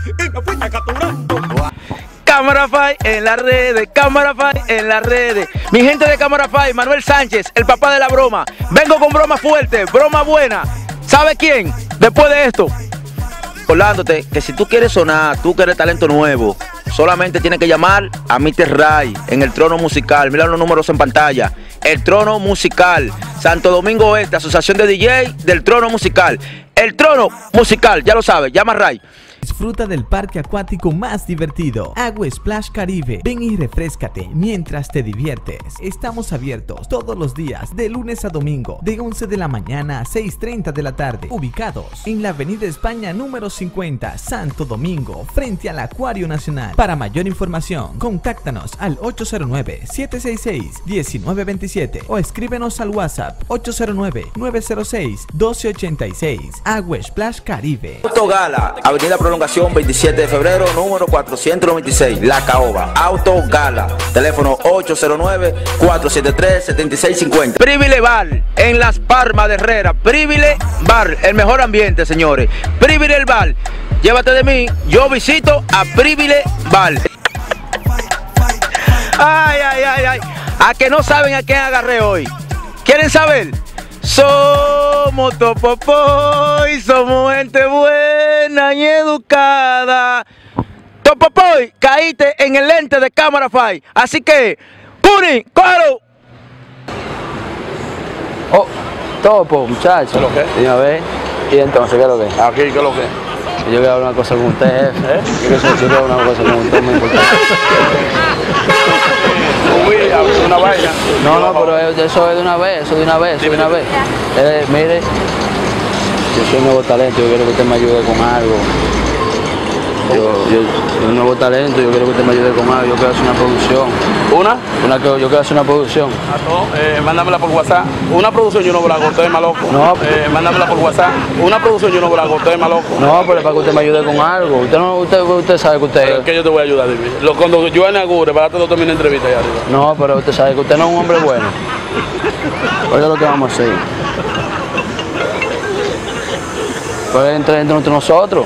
y me fuiste capturando. Cámara Fai en las redes, Cámara Fai en las redes. Mi gente de Cámara Fai, Manuel Sánchez, el papá de la broma. Vengo con broma fuerte, broma buena. ¿Sabe quién? Después de esto, recordándote que si tú quieres sonar, tú que eres talento nuevo, solamente tienes que llamar a Mr. Ray en el Trono Musical. Mira los números en pantalla. El Trono Musical, Santo Domingo Este, Asociación de DJ del Trono Musical. El Trono Musical, ya lo sabes, llama a Ray. Disfruta del parque acuático más divertido, Agua Splash Caribe. Ven y refréscate mientras te diviertes. Estamos abiertos todos los días, de lunes a domingo, de 11 de la mañana a 6:30 de la tarde. Ubicados en la Avenida España número 50, Santo Domingo, frente al Acuario Nacional. Para mayor información, contáctanos al 809-766-1927 o escríbenos al WhatsApp 809-906-1286. Agua Splash Caribe. Autogala, Avenida Prolongación 27 de febrero, número 496, La Caoba. Autogala, teléfono 809-473-7650. Privile Bar, en Las Palmas de Herrera. Privile Bar, el mejor ambiente, señores. Privile Bar, llévate de mí, yo visito a Privile Bar. Ay, ay, ay, ay. A que no saben a quién agarré hoy. ¿Quieren saber? Somos Topopoy, somos gente buena y educada. Topopoy, caíste en el lente de Cámara Fai. Así que, Cuni, cógelo. Oh, Topo, muchachos. ¿Qué es lo que? Y a ver, y entonces, ¿qué es lo que? Aquí, ¿qué es lo que? Yo quiero hablar una cosa con usted, jefe. Yo quiero hablar una cosa con usted muy importante. Una vaina. No, pero eso es de una vez, eso de una vez, eso de una vez. Mire, yo soy un nuevo talento, yo quiero que usted me ayude con algo. Yo soy un nuevo talento, yo quiero que usted me ayude con algo. Yo quiero hacer una producción. Yo quiero hacer una producción. Mándamela por WhatsApp. Una producción yo no la hago, usted es más loco. No. Mándamela por WhatsApp. Una producción yo no la hago, usted es más loco. No, pero es para que usted me ayude con algo. Usted sabe que usted... Pero es que yo te voy a ayudar, dime. Cuando yo inaugure, para darte mi entrevista allá arriba. No, pero usted sabe que usted no es un hombre bueno. Oiga lo que vamos a hacer. Pues entre nosotros.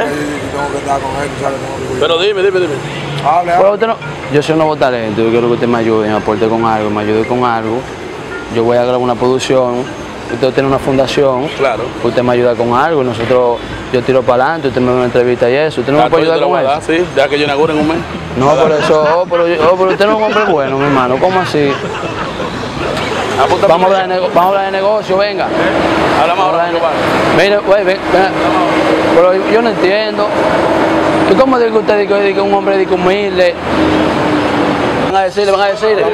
Pero dime. Pero usted no, yo soy un nuevo talento, yo quiero que usted me ayude, me aporte con algo, me ayude con algo. Yo voy a grabar una producción, usted tiene una fundación, claro. Usted me ayuda con algo, yo tiro para adelante, usted me da una entrevista y eso. ¿Usted no me puede ayudar con eso? Sí, ya que yo inaugure en un mes. No, por eso, pero usted no es un hombre bueno, mi hermano, ¿cómo así? Vamos a hablar de negocio, venga. Hablamos ahora de negocio. Mire, güey, pero yo no entiendo. ¿Y cómo dice usted que es un hombre humilde? Van a decirle. Van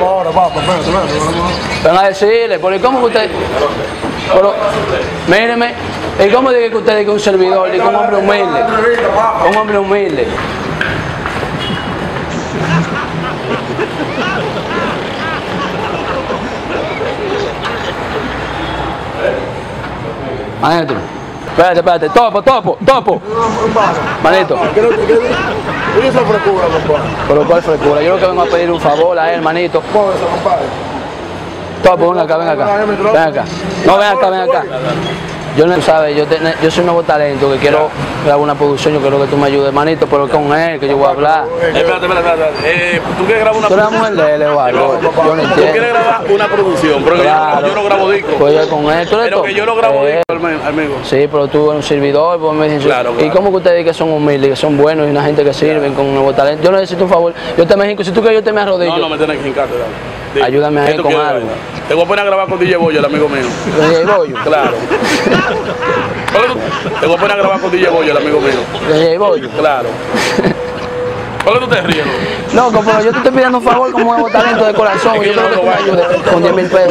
a decirle, porque ¿cómo que usted? Pero, míreme, ¿y cómo dice que usted es un servidor, que un hombre humilde? Un hombre humilde. Maestro, espérate, topo. Manito. ¿Y esa frescura, compadre? ¿Pero cuál frescura? Yo lo que vengo a pedir un favor a él, manito. ¿Cómo es eso, compadre? Topo, ven acá. No, ven acá. Yo no sabes, yo soy un nuevo talento que quiero grabar una producción, yo quiero que tú me ayudes, manito, pero con él, que yo voy a hablar. Espérate. ¿Tú quieres grabar una producción? Tú eres mujer de él o algo, yo no entiendo. ¿Tú quieres grabar una producción? Pero claro. yo no grabo discos. Pues yo con él, tú eres pero que yo no grabo discos, amigo. Sí, pero tú eres un servidor, pues me dicen, claro. ¿Y cómo que ustedes que son humildes, que son buenos y una gente que sirven con un nuevo talento? Yo necesito un favor, yo te me hinco, si tú quieres yo te me arrodillo. No me tienes que hincarte, dale. Ayúdame a él con algo. Te voy a poner a grabar con DJ Bollo, el amigo mío. ¿DJ Bollo? Claro. Te voy a poner a grabar con DJ Bollo, el amigo mío. ¿DJ Bollo? Claro. ¿Por qué tú te ríes? No, pero yo te estoy pidiendo un favor como nuevo talento de corazón. Yo creo que tú me ayudes con 10.000 pesos.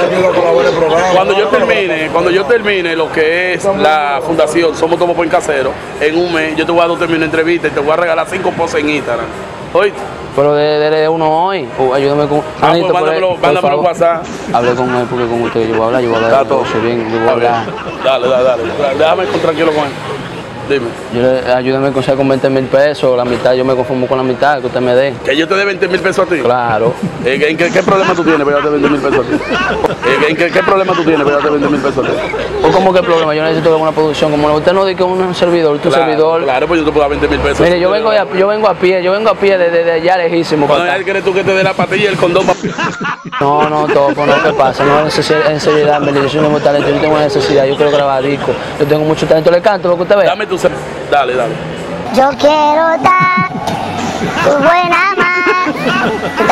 Cuando yo termine lo que es la fundación Somos Topopoy Casero, en un mes yo te voy a dar una entrevista y te voy a regalar 5 posts en Instagram. ¿Oíste? Pero de uno hoy, ayúdame con... Manito, pues mándamelo WhatsApp. Hablé con él porque con usted yo voy a hablar de negocio bien, yo voy a hablar. Dale. Déjame ir tranquilo con él. Dime. Ayúdame con 20.000 pesos, la mitad, yo me conformo con la mitad que usted me dé. ¿Que yo te dé 20.000 pesos a ti? Claro. ¿En qué problema tú tienes para darte 20.000 pesos a ti? ¿En qué problema tú tienes para darte 20.000 pesos a ti? ¿O cómo que problema? Yo necesito una producción, como usted no dice que un servidor, tu servidor. Claro, pues yo te puedo dar 20.000 pesos. Mire, yo vengo a pie desde allá lejísimo. Bueno, ya quieres tú que te dé la patilla y el condón. No, Topo, no, ¿qué pasa? No es en seriedad, yo soy un nuevo talento, yo tengo una necesidad, yo quiero grabar disco, yo tengo mucho talento, le canto lo que usted ve. Dame tu... Dale. Yo quiero dar tu buena mano.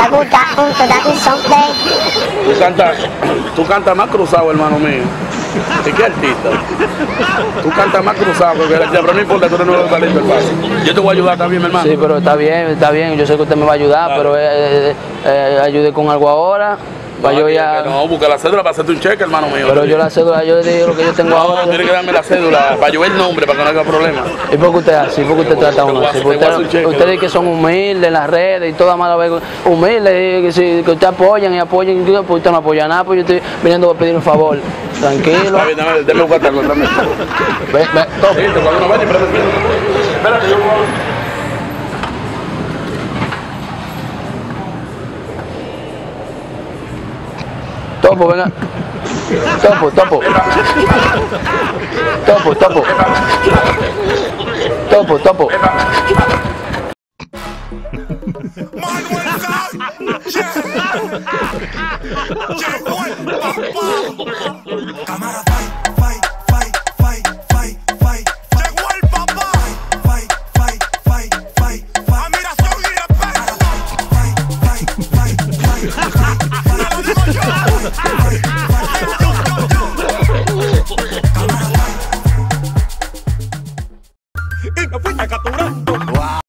Tú cantas más cruzado, hermano mío. ¿Y qué artista? Tú cantas más cruzado que el artista, pero no importa, tú eres nuevo talento del paso. Yo te voy a ayudar también, mi hermano. Sí, pero está bien, yo sé que usted me va a ayudar, pero ayude con algo ahora. No, busca la cédula para hacerte un cheque, hermano mío. Pero yo la cédula, yo le digo lo que yo tengo ahora. No, tienes que darme la cédula para yo ver el nombre, para que no haya problema. ¿Y por qué usted así? ¿Por qué usted trata a uno así? Usted dice que son humildes en las redes y toda mala vez humildes, que usted apoyan, pues usted no apoya nada, pues yo estoy viniendo a pedir un favor. Tranquilo. Está bien, déjame buscar algo, dame. Ve, Topo. Cuando uno vaya, espérate, yo Topo, venga. Topo. Topo. Cámara, fight. Llegó el papá. Fight. Admiración y respeto.